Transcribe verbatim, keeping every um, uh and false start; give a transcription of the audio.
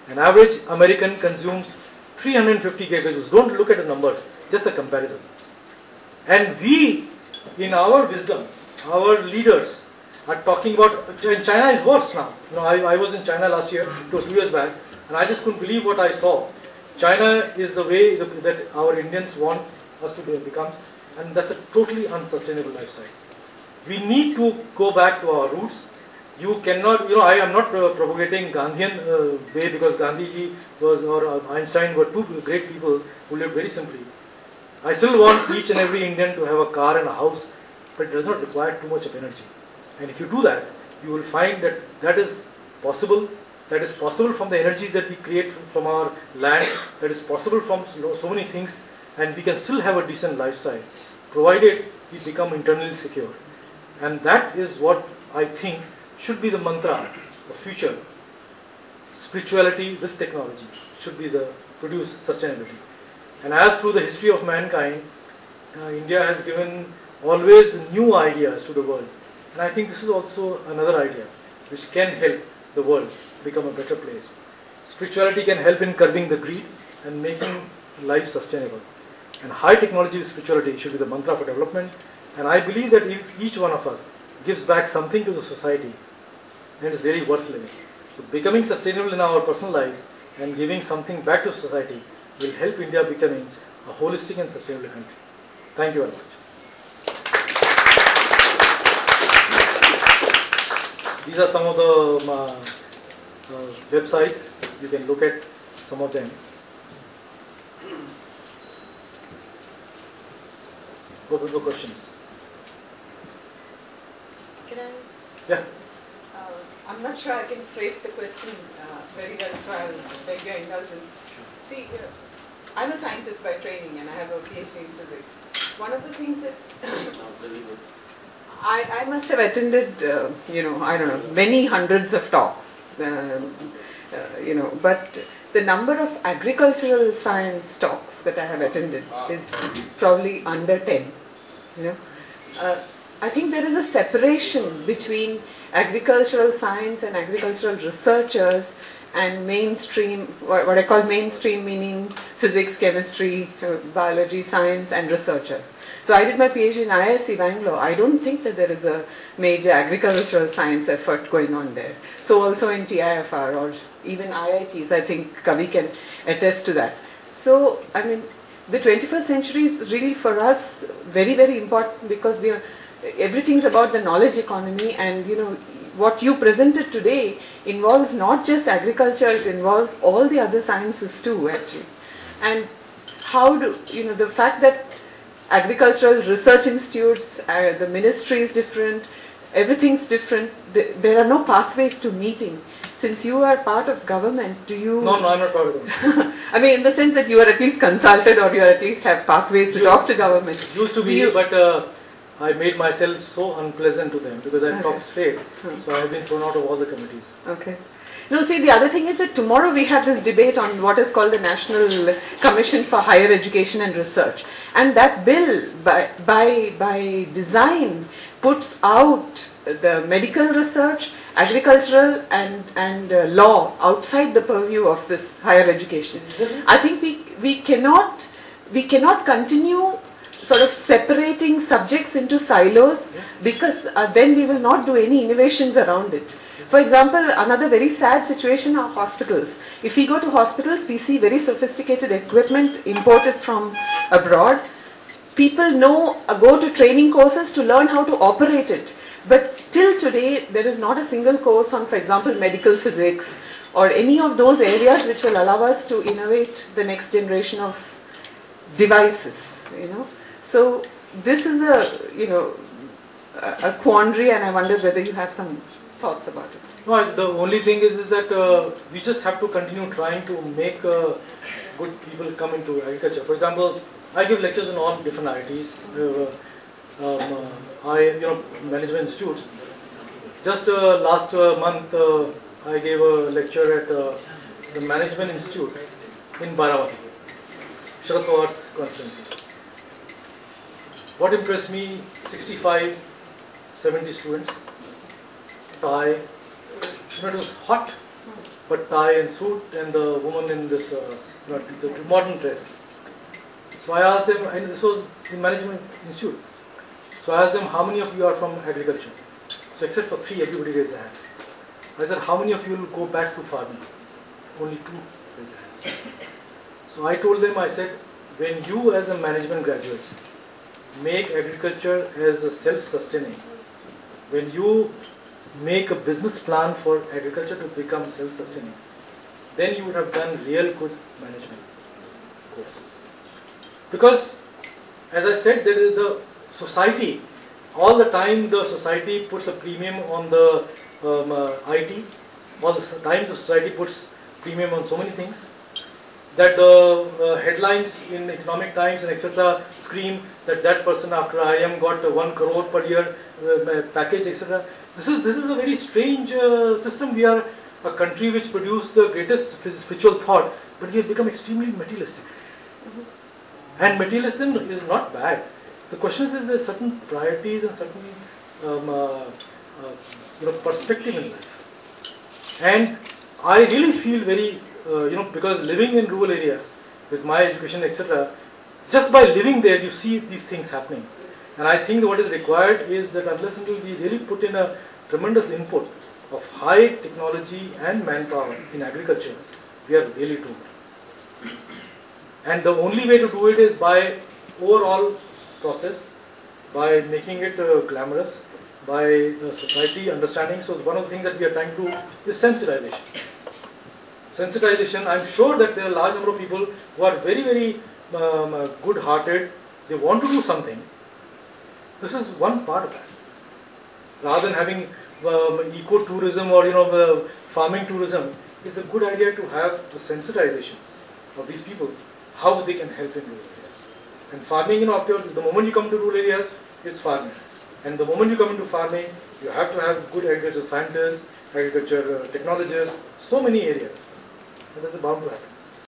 An average American consumes three hundred fifty gigajoules. Don't look at the numbers, just the comparison. And we, in our wisdom, our leaders are talking about, China is worse now. You know, I, I was in China last year, two, two years back, and I just couldn't believe what I saw. China is the way the, that our Indians want us to be, become, and that's a totally unsustainable lifestyle. We need to go back to our roots. You cannot, you know, I am not uh, propagating Gandhian uh, way, because Gandhiji was, or uh, Einstein were two great people who lived very simply. I still want each and every Indian to have a car and a house, but it does not require too much of energy. And if you do that, you will find that that is possible. That is possible from the energies that we create from our land. That is possible from so many things, and we can still have a decent lifestyle, provided we become internally secure. And that is what I think should be the mantra of future. Spirituality with technology should be the produce sustainability. And as through the history of mankind, uh, India has given always new ideas to the world. And I think this is also another idea which can help the world become a better place. Spirituality can help in curbing the greed and making life sustainable. And high technology with spirituality should be the mantra for development. And I believe that if each one of us gives back something to the society, then it is really worth living. So becoming sustainable in our personal lives and giving something back to society will help India becoming a holistic and sustainable country. Thank you very much. These are some of the um, uh, uh, websites. You can look at some of them. Go with the questions. Can I? Yeah. Uh, I'm not sure I can phrase the question uh, very well, so I'll beg your indulgence. See, uh, I'm a scientist by training and I have a PhD in physics. One of the things that I, I must have attended, uh, you know, I don't know, many hundreds of talks, uh, uh, you know, but the number of agricultural science talks that I have attended is probably under ten, you know. Uh, I think there is a separation between agricultural science and agricultural researchers and mainstream, what I call mainstream meaning physics, chemistry, uh, biology, science and researchers. So I did my PhD in I I S C Bangalore. I don't think that there is a major agricultural science effort going on there. So also in T I F R or even I I Ts, I think Kavi can attest to that. So, I mean, the twenty-first century is really for us very, very important because we are, everything's about the knowledge economy, and you know, what you presented today involves not just agriculture, it involves all the other sciences too, actually. And how do, you know, the fact that agricultural research institutes, uh, the ministry is different, everything's different, th there are no pathways to meeting. Since you are part of government, do you... No, no, I'm not part of government. I mean, in the sense that you are at least consulted or you are at least have pathways to you, talk to government. Used to be, you, but uh, I made myself so unpleasant to them because I okay. talked straight. Hmm. So I have been thrown out of all the committees. Okay. No, see, the other thing is that tomorrow we have this debate on what is called the National Commission for Higher Education and Research. And that bill, by, by, by design, puts out the medical research, agricultural and, and uh, law outside the purview of this higher education. Mm-hmm. I think we, we, cannot, we cannot continue sort of separating subjects into silos, yeah. because uh, then we will not do any innovations around it. For example, another very sad situation are hospitals. If we go to hospitals, we see very sophisticated equipment imported from abroad. People know, uh, go to training courses to learn how to operate it. But till today, there is not a single course on, for example, medical physics or any of those areas which will allow us to innovate the next generation of devices, you know. So this is a, you know, a, a quandary, and I wonder whether you have some thoughts about it. No, the only thing is, is that uh, we just have to continue trying to make uh, good people come into agriculture. For example, I give lectures in all different I I Ts, uh, um, uh, I, you know, management institutes. Just uh, last uh, month, uh, I gave a lecture at uh, the Management Institute in Baramati, Sharad Pawar's constituency. What impressed me, sixty-five, seventy students, tie, you know, it was hot, but tie and suit, and the woman in this uh, you know, the modern dress. So I asked them, and this was in Management Institute. So I asked them, how many of you are from agriculture? So except for three, everybody raised their hand. I said, how many of you will go back to farming? Only two raised their hands. So I told them, I said, when you as a management graduates make agriculture as a self-sustaining, when you make a business plan for agriculture to become self-sustaining, then you would have done real good management courses. Because, as I said, there is the society, all the time the society puts a premium on the um, uh, I T, all the time the society puts premium on so many things, that the uh, headlines in Economic Times and et cetera scream that that person after I I M got uh, one crore per year uh, package, et cetera. This is this is a very strange uh, system. We are a country which produced the greatest spiritual thought, but we have become extremely materialistic. Mm-hmm. And materialism is not bad. The question is, is there certain priorities and certain um, uh, uh, you know perspective in life. And I really feel very uh, you know because living in rural area with my education, et cetera, just by living there you see these things happening. And I think that what is required is that unless until we really put in a tremendous input of high technology and manpower in agriculture, we are really doomed. And the only way to do it is by overall process, by making it uh, glamorous, by the society understanding. So one of the things that we are trying to do is sensitization. Sensitization, I'm sure that there are a large number of people who are very, very um, uh, good-hearted. They want to do something. This is one part of that. Rather than having um, eco-tourism or you know uh, farming tourism, it's a good idea to have a sensitization of these people, how they can help in rural areas. And farming, you know, after the moment you come to rural areas, it's farming. And the moment you come into farming, you have to have good agriculture scientists, agriculture uh, technologists, so many areas. And this is bound to happen.